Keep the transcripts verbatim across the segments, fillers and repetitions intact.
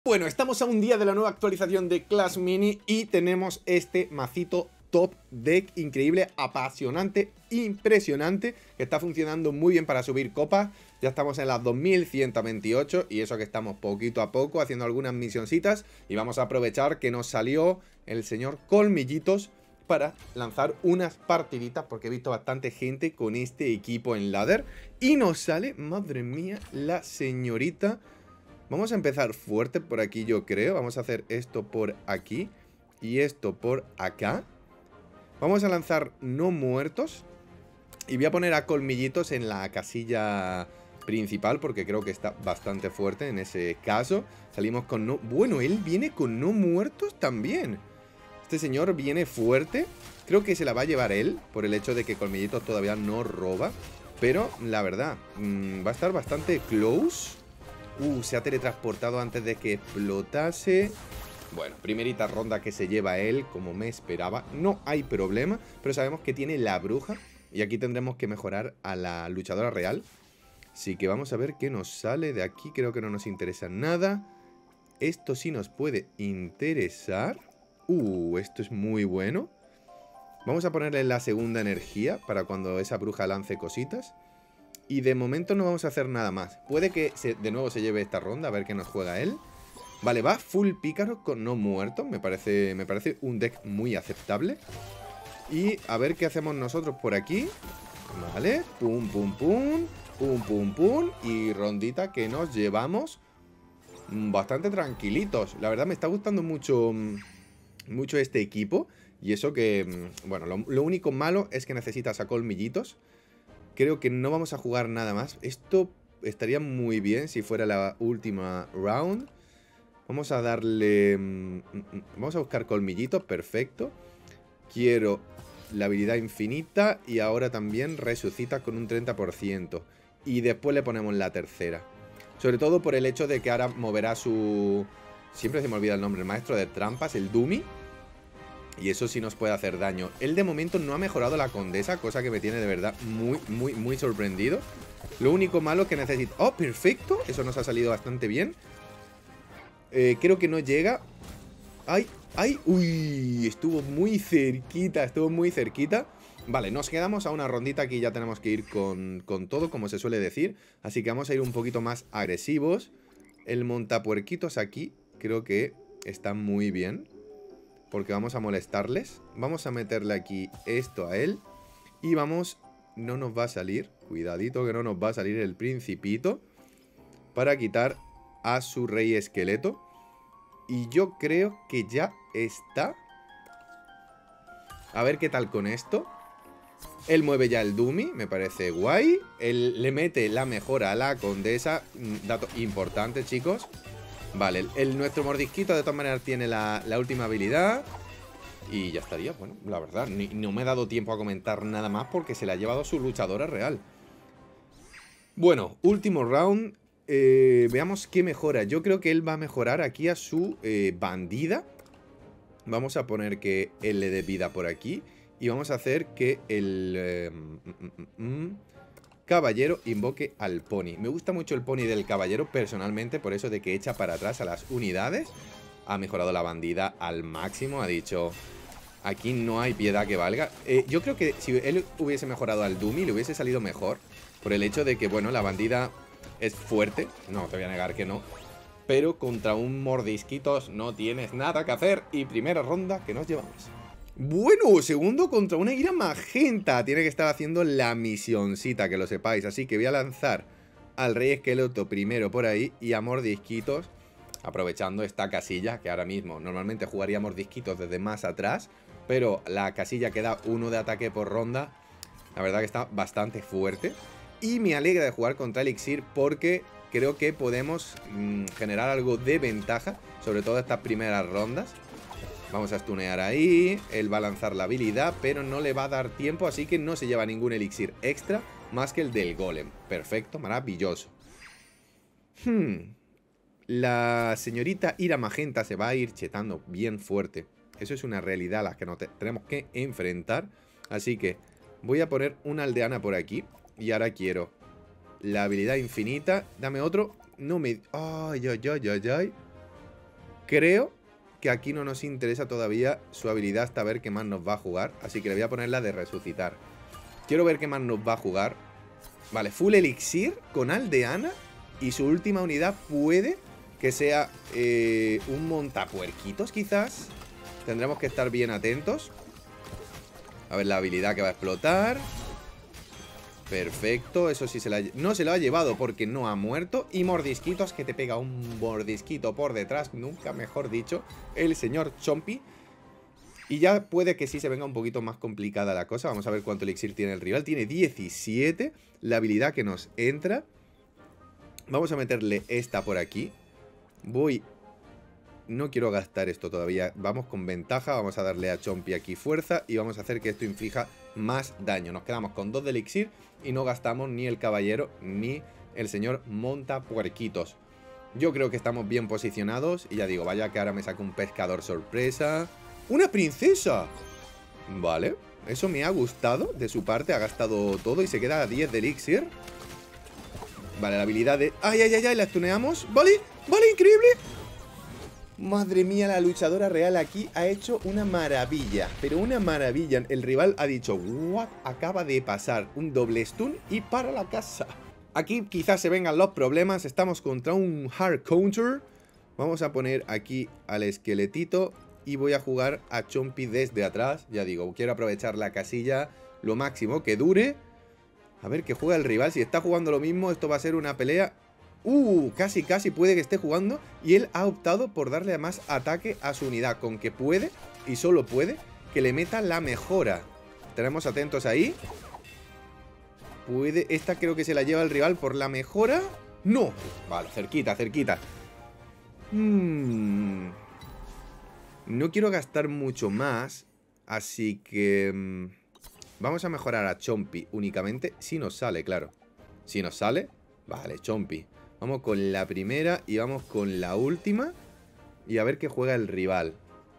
Bueno, estamos a un día de la nueva actualización de Clash Mini y tenemos este macito top deck increíble, apasionante, impresionante, que está funcionando muy bien para subir copas. Ya estamos en las dos mil ciento veintiocho y eso que estamos poquito a poco haciendo algunas misioncitas y vamos a aprovechar que nos salió el señor Colmillitos para lanzar unas partiditas, porque he visto bastante gente con este equipo en ladder y nos sale, madre mía, la señorita. Vamos a empezar fuerte por aquí, yo creo. Vamos a hacer esto por aquí y esto por acá. Vamos a lanzar no muertos y voy a poner a Colmillitos en la casilla principal porque creo que está bastante fuerte en ese caso. Salimos con no... Bueno, él viene con no muertos también. Este señor viene fuerte. Creo que se la va a llevar él por el hecho de que Colmillitos todavía no roba. Pero la verdad, mmm, va a estar bastante close. Uh, se ha teletransportado antes de que explotase. Bueno, primerita ronda que se lleva él, como me esperaba. No hay problema, pero sabemos que tiene la bruja. Y aquí tendremos que mejorar a la luchadora real. Así que vamos a ver qué nos sale de aquí. Creo que no nos interesa nada. Esto sí nos puede interesar. Uh, esto es muy bueno. Vamos a ponerle la segunda energía para cuando esa bruja lance cositas. Y de momento no vamos a hacer nada más. Puede que se, de nuevo se lleve esta ronda, a ver qué nos juega él. Vale, va full pícaro con no muerto. Me parece, me parece un deck muy aceptable. Y a ver qué hacemos nosotros por aquí. Vale, pum, pum, pum. Pum, pum, pum. Y rondita que nos llevamos bastante tranquilitos. La verdad me está gustando mucho, mucho este equipo. Y eso que, bueno, lo, lo único malo es que necesitas a Colmillitos. Creo que no vamos a jugar nada más. Esto estaría muy bien si fuera la última round. Vamos a darle... Vamos a buscar Colmillitos, perfecto. Quiero la habilidad infinita y ahora también resucita con un treinta por ciento. Y después le ponemos la tercera. Sobre todo por el hecho de que ahora moverá su... Siempre se me olvida el nombre, el maestro de trampas, el Dummy. Y eso sí nos puede hacer daño. Él de momento no ha mejorado la condesa, cosa que me tiene de verdad muy, muy, muy sorprendido. Lo único malo que necesita... ¡Oh, perfecto! Eso nos ha salido bastante bien. Eh, creo que no llega. ¡Ay! ¡Ay! ¡Uy! Estuvo muy cerquita, estuvo muy cerquita. Vale, nos quedamos a una rondita aquí. Ya tenemos que ir con, con todo, como se suele decir. Así que vamos a ir un poquito más agresivos. El montapuerquitos aquí creo que está muy bien, porque vamos a molestarles. Vamos a meterle aquí esto a él. Y vamos... No nos va a salir. Cuidadito que no nos va a salir el principito. Para quitar a su rey esqueleto. Y yo creo que ya está. A ver qué tal con esto. Él mueve ya el Dummy. Me parece guay. Él le mete la mejora a la condesa. Dato importante, chicos. Vale, el, el, nuestro mordisquito de todas maneras tiene la, la última habilidad. Y ya estaría, bueno, la verdad ni, no me he dado tiempo a comentar nada más porque se le ha llevado su luchadora real. Bueno, último round. eh, Veamos qué mejora. Yo creo que él va a mejorar aquí a su eh, bandida. Vamos a poner que él le dé vida por aquí. Y vamos a hacer que el... Eh, mm, mm, mm, caballero invoque al pony. Me gusta mucho el pony del caballero personalmente, por eso de que echa para atrás a las unidades. Ha mejorado la bandida al máximo. Ha dicho, aquí no hay piedad que valga. eh, Yo creo que si él hubiese mejorado al Dummy le hubiese salido mejor, por el hecho de que, bueno, la bandida es fuerte. No, te voy a negar que no, pero contra un mordisquitos no tienes nada que hacer. Y primera ronda que nos llevamos. Bueno, segundo contra una Ira magenta. Tiene que estar haciendo la misioncita, que lo sepáis. Así que voy a lanzar al rey esqueleto primero por ahí y a mordisquitos, aprovechando esta casilla, que ahora mismo normalmente jugaría mordisquitos desde más atrás, pero la casilla que da uno de ataque por ronda, la verdad que está bastante fuerte. Y me alegra de jugar contra Elixir porque creo que podemos mmm, generar algo de ventaja, sobre todo estas primeras rondas. Vamos a stunear ahí. Él va a lanzar la habilidad, pero no le va a dar tiempo, así que no se lleva ningún elixir extra más que el del golem. Perfecto, maravilloso. Hmm. La señorita Ira magenta se va a ir chetando bien fuerte. Eso es una realidad a la que nos tenemos que enfrentar. Así que voy a poner una aldeana por aquí. Y ahora quiero la habilidad infinita. Dame otro. No me... Ay, ay, ay, ay, ay. creo que aquí no nos interesa todavía su habilidad hasta ver qué más nos va a jugar. Así que le voy a poner la de resucitar. Quiero ver qué más nos va a jugar. Vale, full elixir con aldeana. Y su última unidad puede que sea eh, un montapuerquitos quizás. Tendremos que estar bien atentos. A ver la habilidad que va a explotar. Perfecto, eso sí se la, no se lo ha llevado porque no ha muerto. Y mordisquitos, que te pega un mordisquito por detrás, nunca mejor dicho, el señor Chompy. Y ya puede que sí se venga un poquito más complicada la cosa. Vamos a ver cuánto elixir tiene el rival. Tiene diecisiete, la habilidad que nos entra. Vamos a meterle esta por aquí. Voy... No quiero gastar esto todavía. Vamos con ventaja, vamos a darle a Chompy aquí fuerza y vamos a hacer que esto inflija más daño. Nos quedamos con dos de elixir y no gastamos ni el caballero ni el señor montapuerquitos. Yo creo que estamos bien posicionados y ya digo, vaya que ahora me saco un pescador sorpresa. ¡Una princesa! Vale, eso me ha gustado de su parte, ha gastado todo y se queda a diez de elixir. Vale, la habilidad de... ¡Ay, ay, ay, ay! La stuneamos. ¡Vale! ¡Vale! ¡Increíble! Madre mía, la luchadora real aquí ha hecho una maravilla. Pero una maravilla. El rival ha dicho, what acaba de pasar. Un doble stun y para la casa. Aquí quizás se vengan los problemas. Estamos contra un hard counter. Vamos a poner aquí al esqueletito. Y voy a jugar a Chompy desde atrás. Ya digo, quiero aprovechar la casilla lo máximo que dure. A ver qué juega el rival. Si está jugando lo mismo, esto va a ser una pelea... Uh, casi, casi puede que esté jugando. Y él ha optado por darle más ataque a su unidad. Con que puede, y solo puede, que le meta la mejora. Tenemos atentos ahí. Puede, esta creo que se la lleva el rival por la mejora. ¡No! Vale, cerquita, cerquita. Hmm. No quiero gastar mucho más. Así que... Mmm, vamos a mejorar a Chompy únicamente. Si nos sale, claro. Si nos sale, vale, Chompy. Vamos con la primera y vamos con la última. Y a ver qué juega el rival.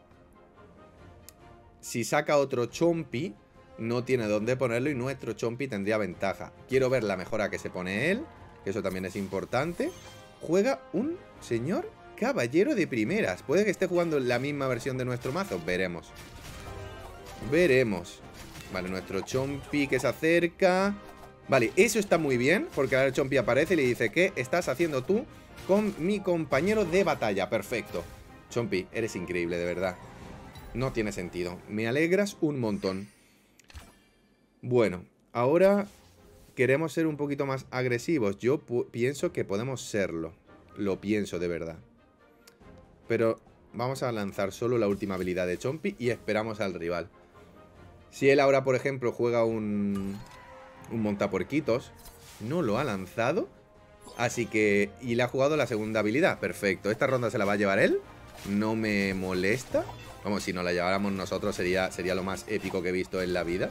Si saca otro Chompy, no tiene dónde ponerlo y nuestro Chompy tendría ventaja. Quiero ver la mejora que se pone él, que eso también es importante. Juega un señor caballero de primeras. Puede que esté jugando la misma versión de nuestro mazo. Veremos. Veremos. Vale, nuestro Chompy que se acerca... Vale, eso está muy bien, porque ahora el Chompy aparece y le dice, ¿qué estás haciendo tú con mi compañero de batalla? Perfecto. Chompy, eres increíble, de verdad. No tiene sentido. Me alegras un montón. Bueno, ahora queremos ser un poquito más agresivos. Yo pienso que podemos serlo. Lo pienso, de verdad. Pero vamos a lanzar solo la última habilidad de Chompy y esperamos al rival. Si él ahora, por ejemplo, juega un... un montapuerquitos, no lo ha lanzado, así que... y le ha jugado la segunda habilidad, perfecto. Esta ronda se la va a llevar él, no me molesta. Vamos, si nos la lleváramos nosotros sería, sería lo más épico que he visto en la vida.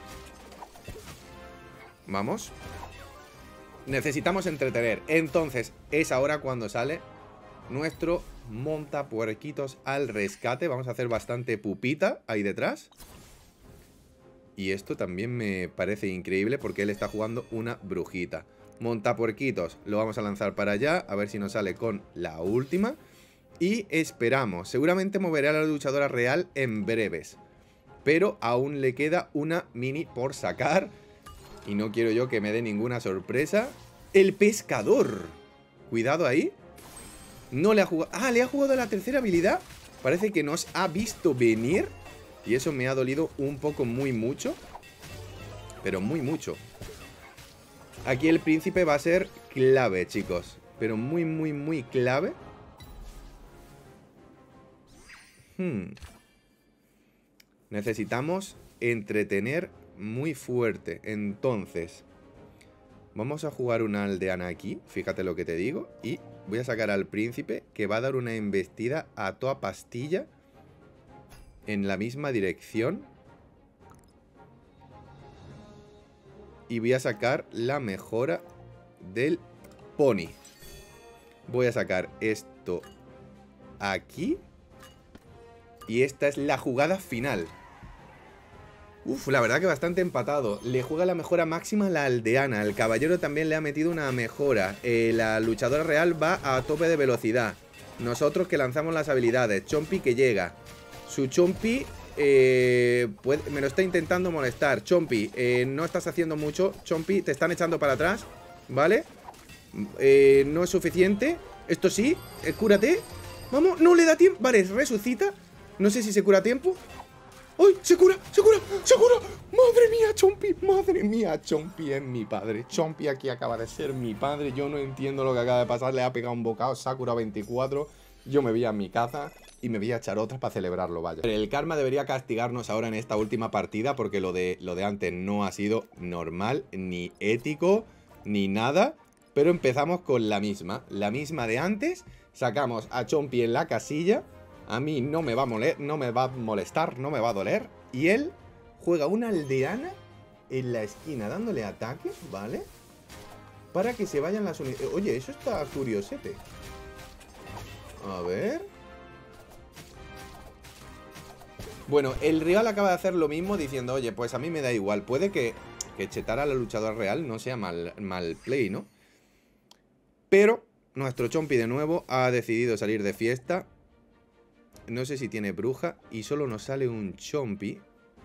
Vamos. Necesitamos entretener, entonces es ahora cuando sale nuestro montapuerquitos al rescate. Vamos a hacer bastante pupita ahí detrás. Y esto también me parece increíble porque él está jugando una brujita. Montapuerquitos, lo vamos a lanzar para allá. A ver si nos sale con la última. Y esperamos. Seguramente moverá a la luchadora real en breves. Pero aún le queda una mini por sacar. Y no quiero yo que me dé ninguna sorpresa. ¡El pescador! Cuidado ahí. No le ha jugado... ¡Ah! ¿Le ha jugado la tercera habilidad? Parece que nos ha visto venir. Y eso me ha dolido un poco muy mucho. Pero muy mucho. Aquí el príncipe va a ser clave, chicos. Pero muy, muy, muy clave. Hmm. Necesitamos entretener muy fuerte. Entonces, vamos a jugar una aldeana aquí. Fíjate lo que te digo. Y voy a sacar al príncipe, que va a dar una embestida a toda pastilla en la misma dirección. Y voy a sacar la mejora del pony. Voy a sacar esto aquí. Y esta es la jugada final. Uf, la verdad que bastante empatado. Le juega la mejora máxima a la aldeana. El caballero también le ha metido una mejora. eh, La luchadora real va a tope de velocidad. Nosotros que lanzamos las habilidades. Chompi que llega. Su Chompi eh, puede, me lo está intentando molestar. Chompi, eh, no estás haciendo mucho. Chompi, te están echando para atrás. ¿Vale? Eh, no es suficiente. Esto sí, eh, cúrate. Vamos, no le da tiempo. Vale, resucita. No sé si se cura a tiempo. ¡Ay! ¡Se cura! ¡Se cura! ¡Se cura! ¡Madre mía, Chompi! ¡Madre mía, Chompi es mi padre! Chompi aquí acaba de ser mi padre. Yo no entiendo lo que acaba de pasar. Le ha pegado un bocado. Sakura veinticuatro. Yo me voy a mi casa y me voy a echar otras para celebrarlo, vaya. Pero el karma debería castigarnos ahora en esta última partida porque lo de, lo de antes no ha sido normal, ni ético, ni nada. Pero empezamos con la misma. La misma de antes. Sacamos a Chompi en la casilla. A mí no me va a moler, no me va a molestar, no me va a doler. Y él juega una aldeana en la esquina dándole ataque, ¿vale? Para que se vayan las unidades. Oye, eso está curiosete. A ver. Bueno, el rival acaba de hacer lo mismo diciendo, oye, pues a mí me da igual. Puede que, que chetar a la luchadora real no sea mal, mal play, ¿no? Pero nuestro Chompi de nuevo ha decidido salir de fiesta. No sé si tiene bruja. Y solo nos sale un Chompi.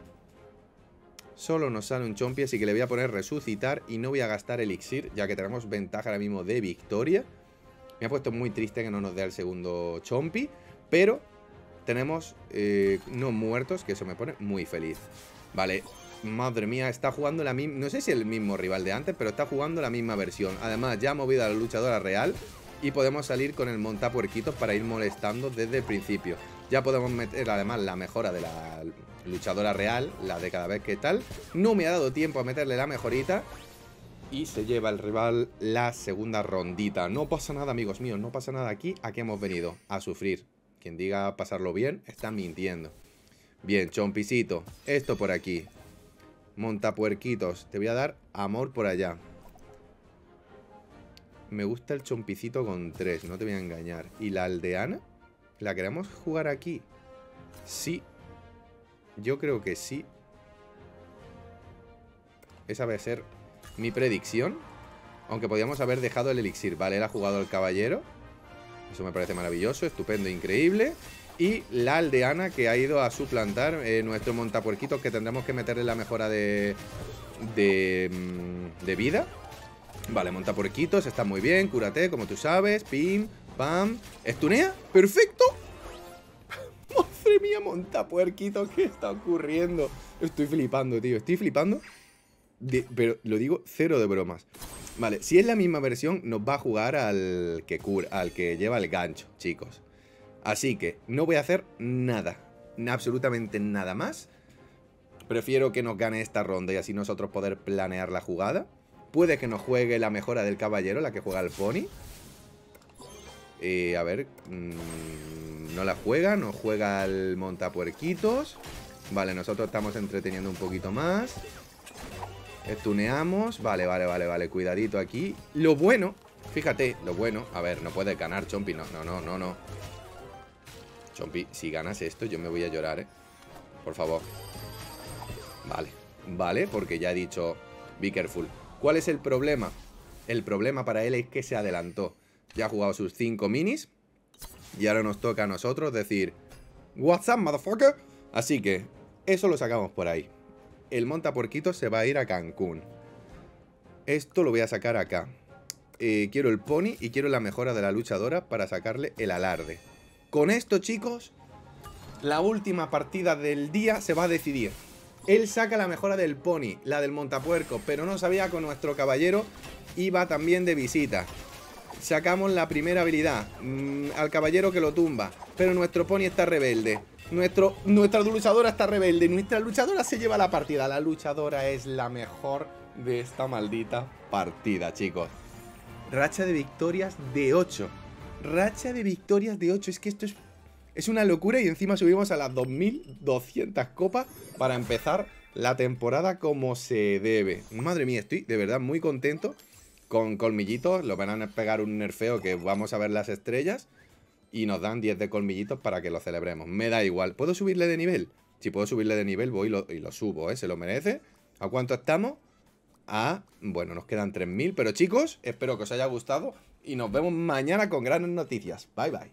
Solo nos sale un Chompi. Así que le voy a poner resucitar. Y no voy a gastar elixir. Ya que tenemos ventaja ahora mismo de victoria. Me ha puesto muy triste que no nos dé el segundo Chompi. Pero tenemos eh, no muertos. Que eso me pone muy feliz. Vale. Madre mía. Está jugando la misma. No sé si el mismo rival de antes. Pero está jugando la misma versión. Además ya ha movido a la luchadora real. Y podemos salir con el montapuerquitos para ir molestando desde el principio. Ya podemos meter además la mejora de la luchadora real, la de cada vez que tal. No me ha dado tiempo a meterle la mejorita. Y se lleva el rival la segunda rondita. No pasa nada, amigos míos, no pasa nada aquí. Aquí hemos venido a sufrir. Quien diga pasarlo bien, está mintiendo. Bien, Chompicito, esto por aquí. Montapuerquitos, te voy a dar amor por allá. Me gusta el Chompicito con tres, no te voy a engañar. ¿Y la aldeana? ¿La queremos jugar aquí? Sí. Yo creo que sí. Esa va a ser mi predicción. Aunque podíamos haber dejado el elixir. Vale, él ha jugado el caballero. Eso me parece maravilloso, estupendo, increíble. Y la aldeana que ha ido a suplantar eh, nuestro montapuerquito, que tendremos que meterle la mejora de, de, de vida. Vale, montapuerquitos, está muy bien. Cúrate, como tú sabes. Pim, pam. ¿Estunea? ¡Perfecto! Madre mía, montapuerquitos, ¿qué está ocurriendo? Estoy flipando, tío, estoy flipando de, pero lo digo cero de bromas. Vale, si es la misma versión, nos va a jugar al que cura, al que lleva el gancho, chicos. Así que no voy a hacer nada, absolutamente nada más. Prefiero que nos gane esta ronda y así nosotros poder planear la jugada. Puede que nos juegue la mejora del caballero, la que juega el pony. Eh, a ver, mmm, no la juega, nos juega el montapuerquitos. Vale, nosotros estamos entreteniendo un poquito más. Estuneamos, vale, vale, vale, vale, cuidadito aquí. Lo bueno, fíjate, lo bueno. A ver, no puede ganar Chompi, no, no, no, no, no. Chompi, si ganas esto yo me voy a llorar, eh. Por favor. Vale, vale, porque ya he dicho be careful. ¿Cuál es el problema? El problema para él es que se adelantó. Ya ha jugado sus cinco minis. Y ahora nos toca a nosotros decir what's up, motherfucker. Así que eso lo sacamos por ahí. El montapuerquito se va a ir a Cancún. Esto lo voy a sacar acá. eh, Quiero el pony y quiero la mejora de la luchadora para sacarle el alarde. Con esto, chicos, la última partida del día se va a decidir. Él saca la mejora del pony, la del montapuerco, pero no sabía que nuestro caballero iba también de visita. Sacamos la primera habilidad, mmm, al caballero que lo tumba, pero nuestro pony está rebelde. Nuestro, nuestra luchadora está rebelde. Nuestra luchadora se lleva la partida. La luchadora es la mejor de esta maldita partida, chicos. Racha de victorias de ocho. Racha de victorias de ocho. Es que esto es... Es una locura y encima subimos a las dos mil doscientas copas para empezar la temporada como se debe. Madre mía, estoy de verdad muy contento con colmillitos. Lo van a pegar un nerfeo que vamos a ver las estrellas y nos dan diez de colmillitos para que lo celebremos. Me da igual. ¿Puedo subirle de nivel? Si puedo subirle de nivel voy y lo, y lo subo, ¿eh? Se lo merece. ¿A cuánto estamos? A... Bueno, nos quedan tres mil. Pero chicos, espero que os haya gustado y nos vemos mañana con grandes noticias. Bye, bye.